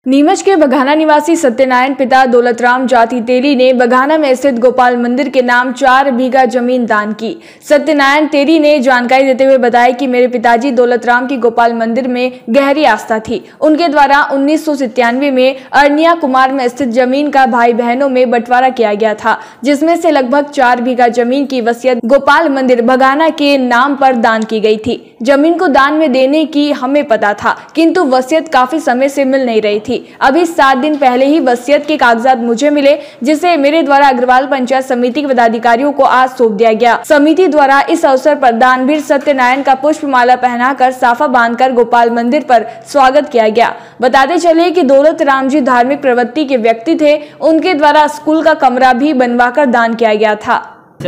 नीमच के बघाना निवासी सत्यनारायण पिता दौलतराम जाति तेली ने बघाना में स्थित गोपाल मंदिर के नाम 4 बीघा जमीन दान की। सत्यनारायण तेली ने जानकारी देते हुए बताया कि मेरे पिताजी दौलतराम की गोपाल मंदिर में गहरी आस्था थी। उनके द्वारा 1997 में अरनिया कुमार में स्थित जमीन का भाई बहनों में बंटवारा किया गया था, जिसमें से लगभग 4 बीघा जमीन की वसीयत गोपाल मंदिर बघाना के नाम पर दान की गई थी। जमीन को दान में देने की हमें पता था, किंतु वसीयत काफी समय से मिल नहीं रही थी। अभी 7 दिन पहले ही वसीयत के कागजात मुझे मिले, जिसे मेरे द्वारा अग्रवाल पंचायत समिति के पदाधिकारियों को आज सौंप दिया गया। समिति द्वारा इस अवसर पर दानवीर सत्यनारायण का पुष्पमाला पहनाकर साफा बांधकर गोपाल मंदिर पर स्वागत किया गया। बताते चले कि दौलतराम जी धार्मिक प्रवृत्ति के व्यक्ति थे। उनके द्वारा स्कूल का कमरा भी बनवाकर दान किया गया था।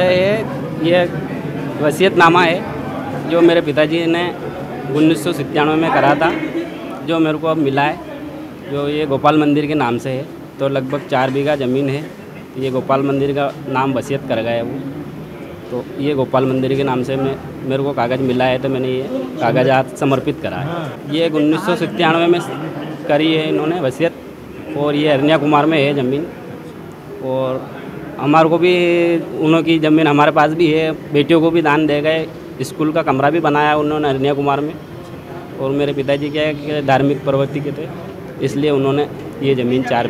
ये वसीयतनामा है जो मेरे पिताजी ने 1997 में करा था, जो मेरे को अब मिला है, जो ये गोपाल मंदिर के नाम से है। तो लगभग 4 बीघा ज़मीन है। ये गोपाल मंदिर का नाम वसीयत कर गया है वो, तो ये गोपाल मंदिर के नाम से मेरे को कागज़ मिला है, तो मैंने ये कागजात समर्पित करा है। ये 1997 में करी है इन्होंने वसीयत, और ये अरनिया कुमार में है ज़मीन। और हमारे को भी उन्होंने ज़मीन हमारे पास भी है, बेटियों को भी दान दे गए। स्कूल का कमरा भी बनाया उन्होंने अरनिया कुमार में। और मेरे पिताजी क्या है कि धार्मिक प्रवृत्ति के थे, इसलिए उन्होंने ये ज़मीन 4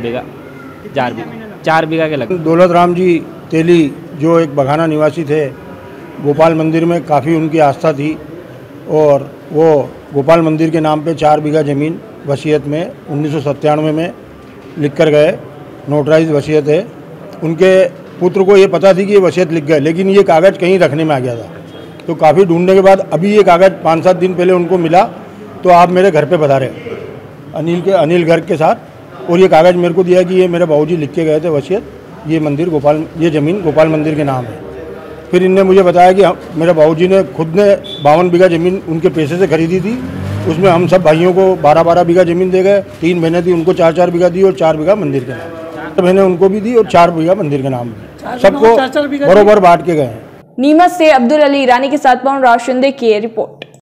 बीघा के लग। दौलतराम जी तेली जो एक बघाना निवासी थे, गोपाल मंदिर में काफ़ी उनकी आस्था थी, और वो गोपाल मंदिर के नाम पे 4 बीघा ज़मीन वसीयत में 1997 में लिख कर गए। नोटराइज वसीयत है। उनके पुत्र को ये पता थी कि ये वसीयत लिख गए, लेकिन ये कागज़ कहीं रखने में आ गया था। तो काफ़ी ढूंढने के बाद अभी ये कागज़ 5-7 दिन पहले उनको मिला, तो आप मेरे घर पे पधारे अनिल गर्ग के साथ, और ये कागज़ मेरे को दिया कि ये मेरे बाबूजी लिख के गए थे वसीयत, ये ज़मीन गोपाल मंदिर के नाम है। फिर इनने मुझे बताया कि मेरे बाबूजी ने खुद ने 52 बीघा ज़मीन उनके पैसे से खरीदी थी। उसमें हम सब भाइयों को 12-12 बीघा ज़मीन दे गए। 3 बहनें थी, उनको 4-4 बीघा दी, और 4 बीघा मंदिर के नाम। तो बहनें उनको भी दी, और 4 बीघा मंदिर के नाम, सबको बरोबर बांट के गए। नीमच से अब्दुल अली ईरानी के साथ पवन राशिंदे की रिपोर्ट।